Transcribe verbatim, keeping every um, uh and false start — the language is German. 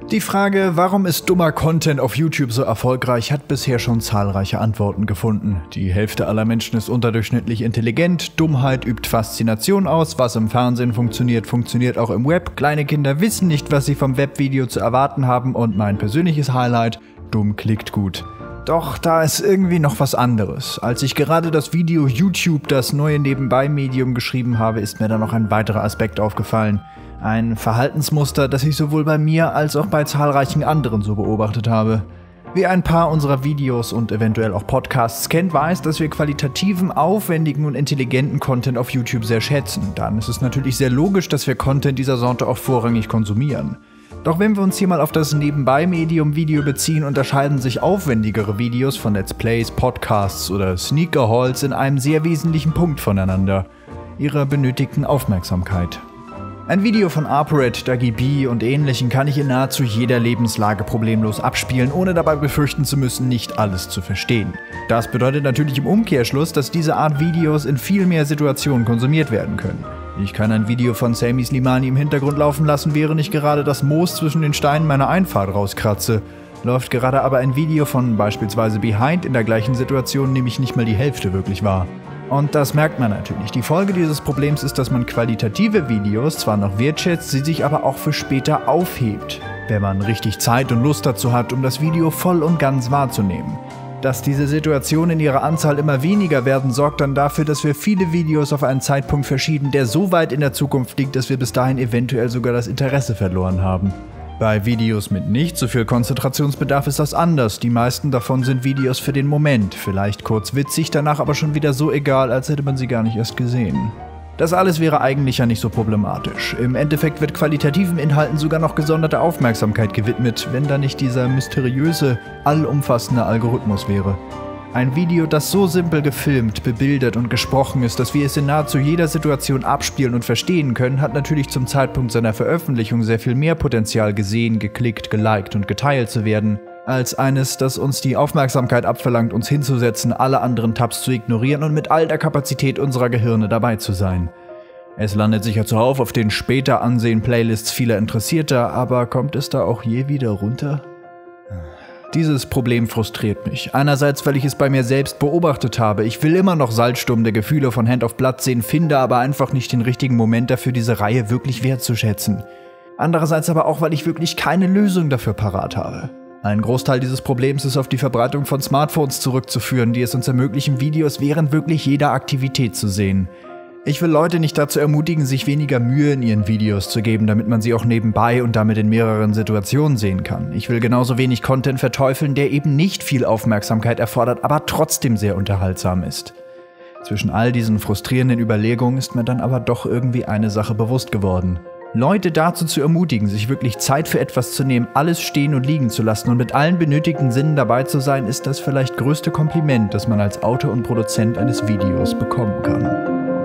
Die Frage, warum ist dummer Content auf YouTube so erfolgreich, hat bisher schon zahlreiche Antworten gefunden. Die Hälfte aller Menschen ist unterdurchschnittlich intelligent, Dummheit übt Faszination aus, was im Fernsehen funktioniert, funktioniert auch im Web, kleine Kinder wissen nicht, was sie vom Webvideo zu erwarten haben und mein persönliches Highlight, dumm klickt gut. Doch da ist irgendwie noch was anderes. Als ich gerade das Video YouTube, das neue Nebenbei-Medium, geschrieben habe, ist mir da noch ein weiterer Aspekt aufgefallen. Ein Verhaltensmuster, das ich sowohl bei mir als auch bei zahlreichen anderen so beobachtet habe. Wer ein paar unserer Videos und eventuell auch Podcasts kennt, weiß, dass wir qualitativen, aufwendigen und intelligenten Content auf YouTube sehr schätzen. Dann ist es natürlich sehr logisch, dass wir Content dieser Sorte auch vorrangig konsumieren. Doch wenn wir uns hier mal auf das Nebenbei-Medium-Video beziehen, unterscheiden sich aufwendigere Videos von Let's Plays, Podcasts oder Sneaker-Hauls in einem sehr wesentlichen Punkt voneinander: ihrer benötigten Aufmerksamkeit. Ein Video von ApoRed, Dagi B und Ähnlichen kann ich in nahezu jeder Lebenslage problemlos abspielen, ohne dabei befürchten zu müssen, nicht alles zu verstehen. Das bedeutet natürlich im Umkehrschluss, dass diese Art Videos in viel mehr Situationen konsumiert werden können. Ich kann ein Video von Sami Slimani im Hintergrund laufen lassen, während ich gerade das Moos zwischen den Steinen meiner Einfahrt rauskratze. Läuft gerade aber ein Video von beispielsweise Behind in der gleichen Situation, nehme ich nicht mal die Hälfte wirklich wahr. Und das merkt man natürlich. Die Folge dieses Problems ist, dass man qualitative Videos zwar noch wertschätzt, sie sich aber auch für später aufhebt, wenn man richtig Zeit und Lust dazu hat, um das Video voll und ganz wahrzunehmen. Dass diese Situationen in ihrer Anzahl immer weniger werden, sorgt dann dafür, dass wir viele Videos auf einen Zeitpunkt verschieben, der so weit in der Zukunft liegt, dass wir bis dahin eventuell sogar das Interesse verloren haben. Bei Videos mit nicht so viel Konzentrationsbedarf ist das anders. Die meisten davon sind Videos für den Moment, vielleicht kurz witzig, danach aber schon wieder so egal, als hätte man sie gar nicht erst gesehen. Das alles wäre eigentlich ja nicht so problematisch. Im Endeffekt wird qualitativen Inhalten sogar noch gesonderte Aufmerksamkeit gewidmet, wenn da nicht dieser mysteriöse, allumfassende Algorithmus wäre. Ein Video, das so simpel gefilmt, bebildert und gesprochen ist, dass wir es in nahezu jeder Situation abspielen und verstehen können, hat natürlich zum Zeitpunkt seiner Veröffentlichung sehr viel mehr Potenzial, gesehen, geklickt, geliked und geteilt zu werden, als eines, das uns die Aufmerksamkeit abverlangt, uns hinzusetzen, alle anderen Tabs zu ignorieren und mit all der Kapazität unserer Gehirne dabei zu sein. Es landet sicher zuhauf auf den später ansehen Playlists vieler Interessierter, aber kommt es da auch je wieder runter? Dieses Problem frustriert mich. Einerseits, weil ich es bei mir selbst beobachtet habe. Ich will immer noch Salzsturm der Gefühle von Hand of Blood sehen, finde aber einfach nicht den richtigen Moment dafür, diese Reihe wirklich wertzuschätzen. Andererseits aber auch, weil ich wirklich keine Lösung dafür parat habe. Ein Großteil dieses Problems ist auf die Verbreitung von Smartphones zurückzuführen, die es uns ermöglichen, Videos während wirklich jeder Aktivität zu sehen. Ich will Leute nicht dazu ermutigen, sich weniger Mühe in ihren Videos zu geben, damit man sie auch nebenbei und damit in mehreren Situationen sehen kann. Ich will genauso wenig Content verteufeln, der eben nicht viel Aufmerksamkeit erfordert, aber trotzdem sehr unterhaltsam ist. Zwischen all diesen frustrierenden Überlegungen ist mir dann aber doch irgendwie eine Sache bewusst geworden. Leute dazu zu ermutigen, sich wirklich Zeit für etwas zu nehmen, alles stehen und liegen zu lassen und mit allen benötigten Sinnen dabei zu sein, ist das vielleicht größte Kompliment, das man als Autor und Produzent eines Videos bekommen kann.